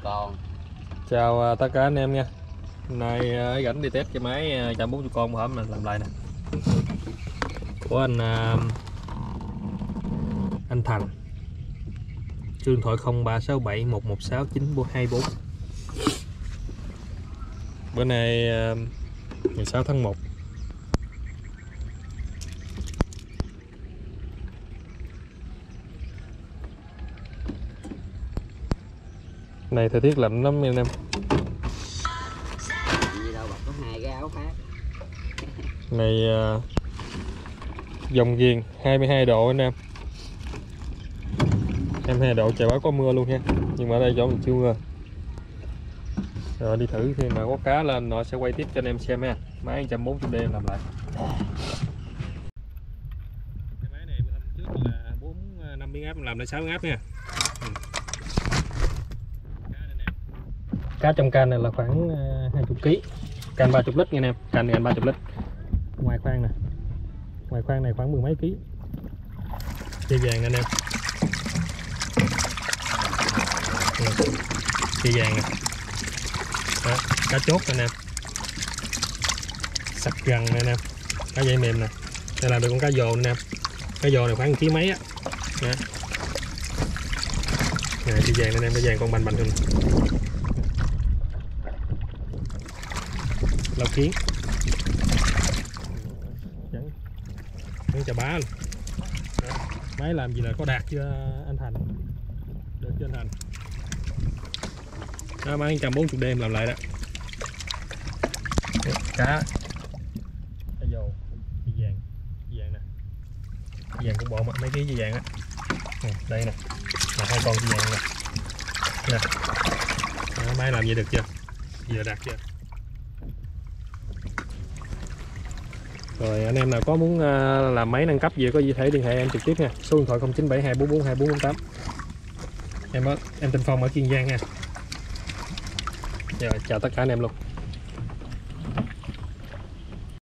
con. Chào tất cả anh em nha. Hôm nay rảnh đi test cái máy 140 con bữa hổm mình làm lại nè. Của anh Thành. Số điện thoại 0367 116 924. Bữa nay 16 tháng 1. Này thời tiết lạnh lắm anh em. Gì đâu bật có 2 cái áo khác. Này dòng viền 22 độ anh em. 22 độ trời báo có mưa luôn nha. Nhưng mà ở đây chỗ mình chưa mưa. Rồi đi thử khi mà có cá lên nó sẽ quay tiếp cho anh em xem ha. Máy 140D em làm lại. Cái máy này hôm trước là 5 biến áp làm lại 6 biến áp nha. Cá trong can này là khoảng 20 kg. Can 30 lít nha anh em. Can này 30 lít. Ngoài khoang nè. Ngoài khoang này khoảng 10 mấy ký. Dây vàng nè anh em. Dây vàng nè. Đó, cá chốt nè anh em. Sạch gần nè anh em. Cá dây mềm nè. Đây làm được con cá dồ nè anh em. Cá dồ này khoảng 1 kg mấy á. Nè. Nè dây vàng nè anh em, dây vàng con bành bành luôn. Lâu kiến. Vẫn chà bá luôn. Đó. Máy làm gì là có đạt chưa anh Thành? Được chưa anh Thành? Đó, máy 140D em làm lại đó. Cá dầu, dây vàng nè. Dây vàng cũng bộ mấy cái dây vàng á. Đây nè, là 2 con dây vàng nè. Nè. Đó, máy làm vậy được chưa? Giờ đạt chưa? Rồi anh em nào có muốn làm máy nâng cấp gì có gì thể liên hệ em trực tiếp nha. Số điện thoại 0972442448. Em tên Phong ở Kiên Giang nha. Rồi chào tất cả anh em luôn.